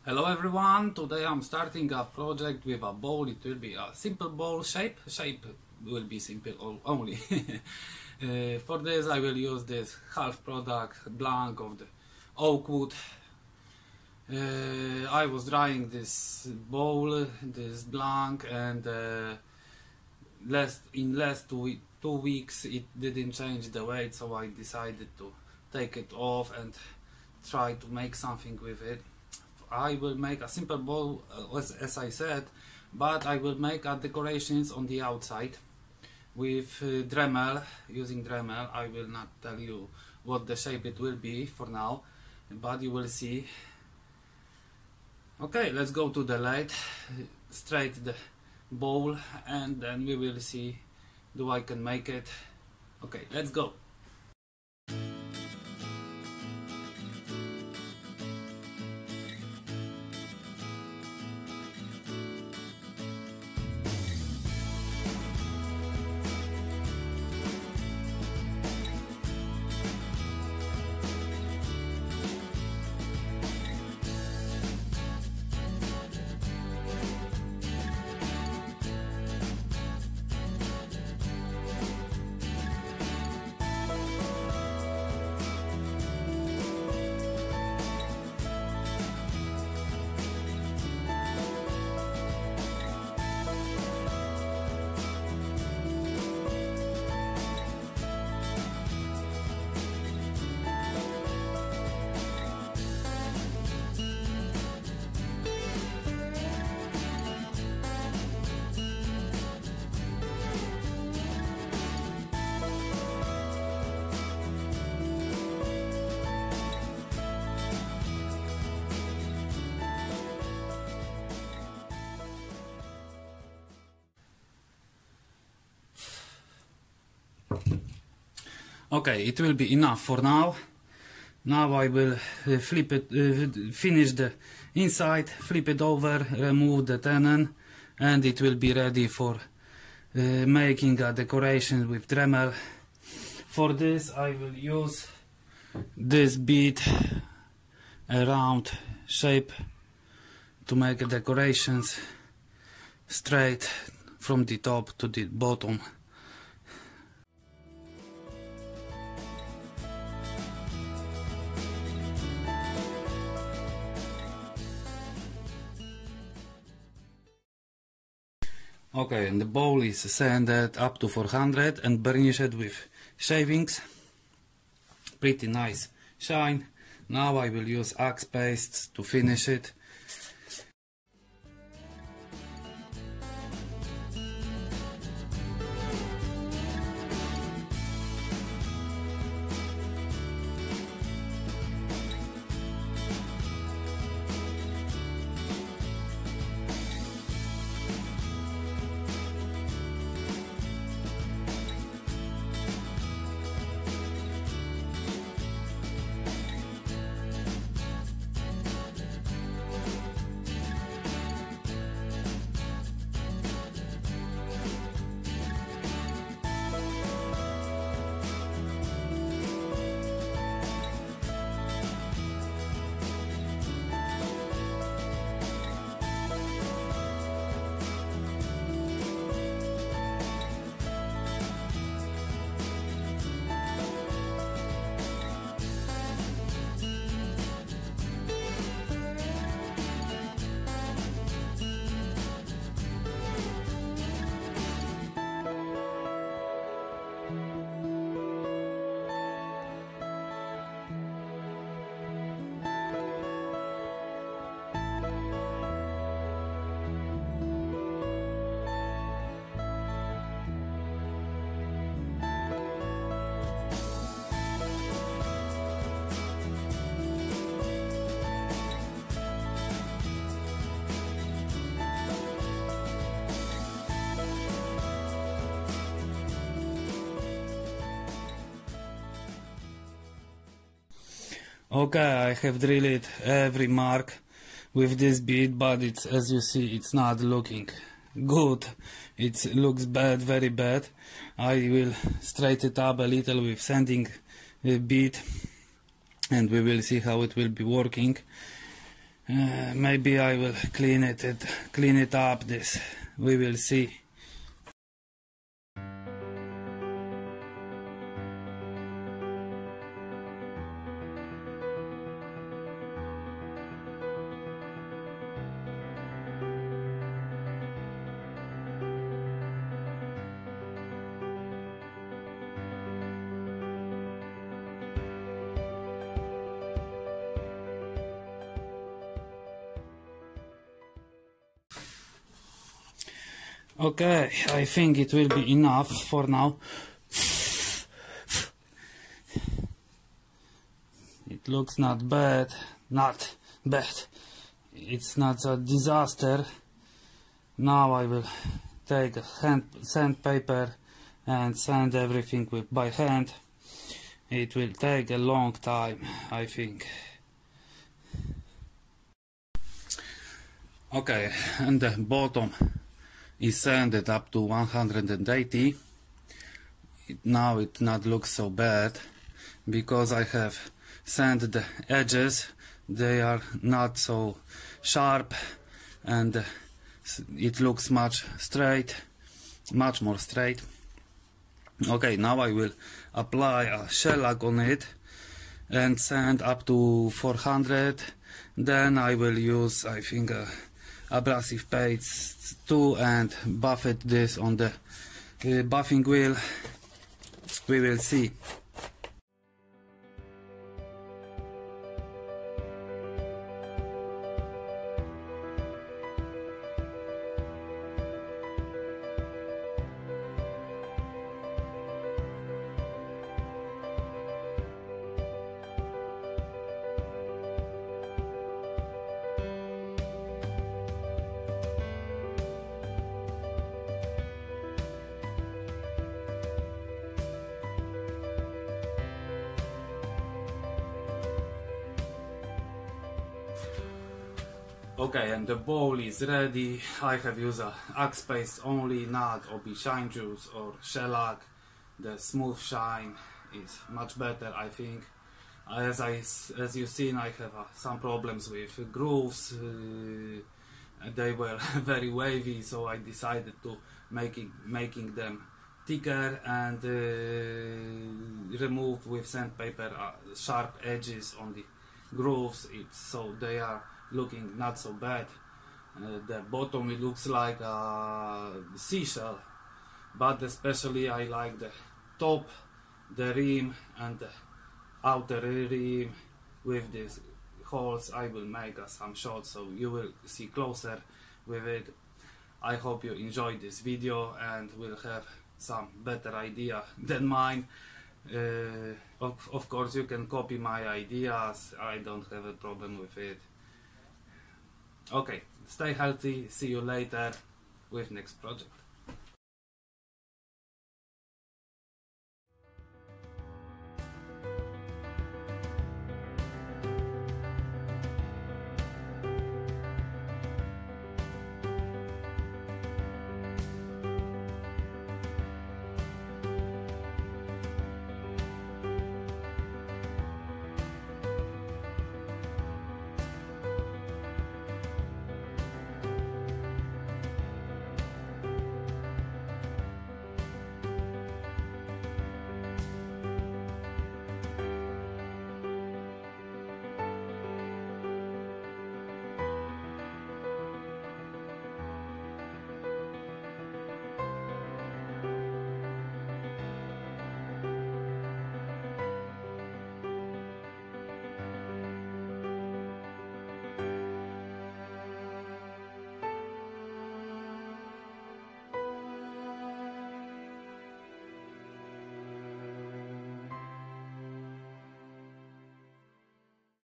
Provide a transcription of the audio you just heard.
Hello everyone, today I'm starting a project with a bowl. It will be a simple bowl shape will be simple only. For this I will use this half product blank of the oak wood. I was drying this bowl, this blank, and in last 2 weeks it didn't change the weight, so I decided to take it off and try to make something with it. I will make a simple bowl as I said, but I will make decorations on the outside with Dremel, using Dremel. I will not tell you what the shape it will be for now, but you will see. Okay, let's go to the lathe, straight the bowl, and then we will see do I can make it. Okay, let's go. Okay, it will be enough for now. Now I will flip it, finish the inside, flip it over, remove the tenon, and it will be ready for making a decoration with Dremel. For this I will use this bead, a round shape, to make decorations straight from the top to the bottom. Okay, and the bowl is sanded up to 400 and burnished with shavings. Pretty nice shine. Now I will use axe paste to finish it. Okay, I have drilled every mark with this bead, but it's, as you see, it's not looking good. It looks bad, very bad. I will straighten it up a little with sanding bead, and we will see how it will be working. Maybe I will clean it up. This we will see. Okay, I think it will be enough for now. It looks not bad, It's not a disaster. Now I will take a sandpaper and sand everything by hand. It will take a long time, I think. Okay, and the bottom is sanded up to 180. Now it not looks so bad because I have sanded the edges. They are not so sharp and it looks much more straight. Okay, now I will apply a shellac on it and sand up to 400. Then I will use, I think, abrasive paste too and buffet this on the buffing wheel. We will see. Okay, and the bowl is ready. I have used a axe paste only, not OB shine juice or shellac. The smooth shine is much better, I think. As you've seen, I have some problems with grooves. They were very wavy, so I decided to making them thicker and remove with sandpaper sharp edges on the grooves. So they are looking not so bad. The bottom, it looks like a seashell, but especially I like the top, the rim and the outer rim with these holes. I will make some shots so you will see closer with it. I hope you enjoyed this video and will have some better idea than mine. Of course you can copy my ideas, I don't have a problem with it. Okay, stay healthy, see you later with next project.